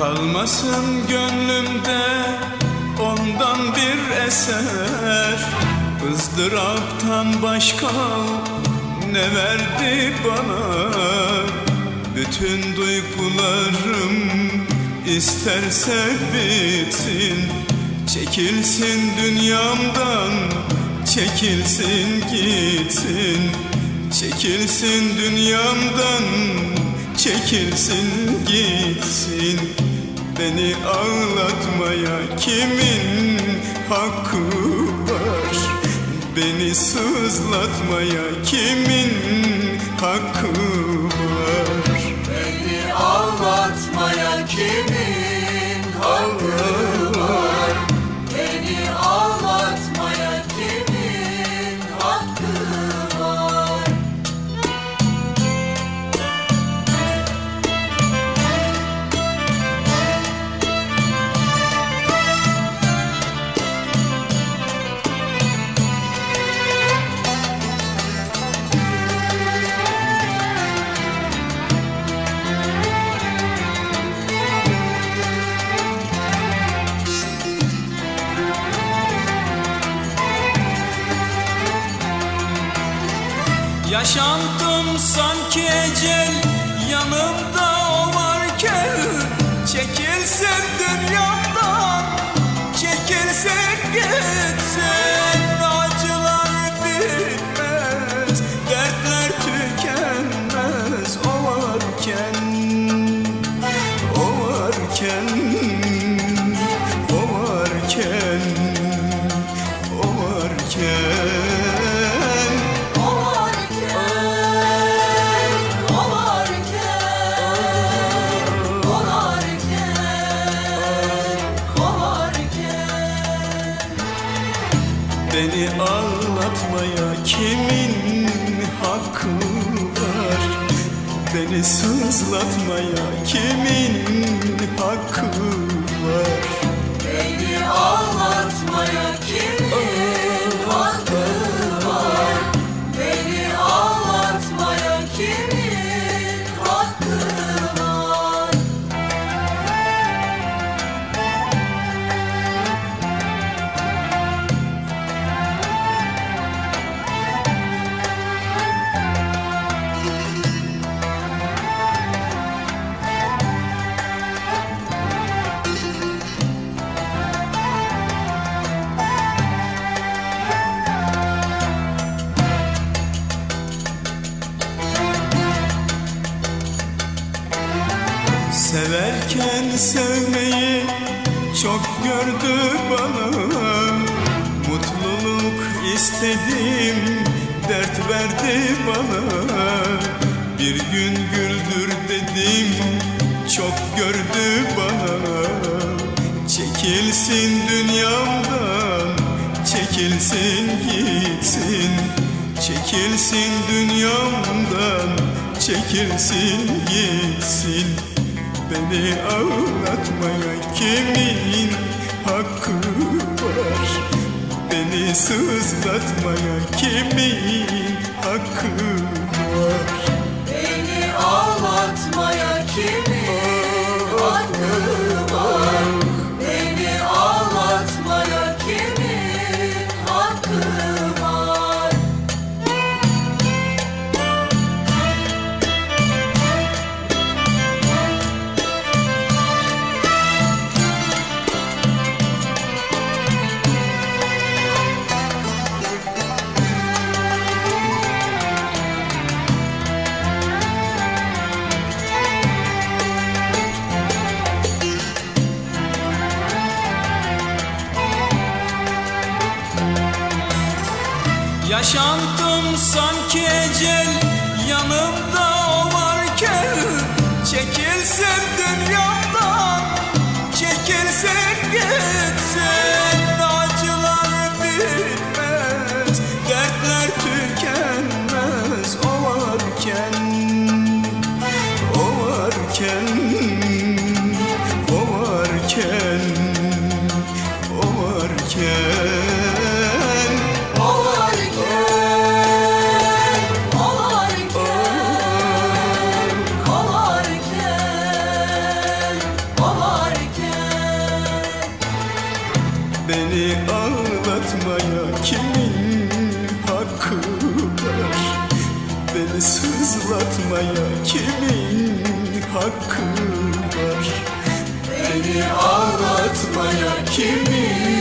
Kalmasın gönlümde ondan bir eser, ızdıraptan başka ne verdi bana? Bütün duygularım isterse bitsin, çekilsin dünyamdan, çekilsin gitsin. Çekilsin dünyamdan, çekilsin gitsin. Beni ağlatmaya kimin hakkı var? Beni sızlatmaya kimin hakkı var? Beni ağlatmaya kimin hakkı var? Beni ağlatmaya kimin hakkı var? Yaşandım sanki ecel yanımda o varken, çekilsin dünyamdan, çekilsin gitsin. Acılar bitmez, dertler tükenmez. O varken, o varken, o varken, o varken. Beni ağlatmaya kimin hakkı var? Beni sızlatmaya kimin hakkı var? Beni ağlatmaya kimin hakkı var? Beni ağlatmaya kimin hakkı var? Severken sevmeyi çok gördü bana, mutluluk istedim, dert verdi bana. Bir gün güldür dedim, çok gördü bana. Çekilsin dünyamdan, çekilsin gitsin. Çekilsin dünyamdan, çekilsin gitsin. Beni ağlatmaya kimin hakkı var? Beni sızlatmaya kimin hakkı var? Beni ağlatmaya kimin hakkı var? Beni ağlatmaya kimin hakkı var? Yaşandım sanki ecel yanımda o varken, çekilsin dünyamdan, çekilsin gitsin. Acılar bitmez, dertler tükenmez. O varken, o varken, o varken, o varken. Beni ağlatmaya kimin hakkı var? Beni sızlatmaya kimin hakkı var? Beni ağlatmaya kimin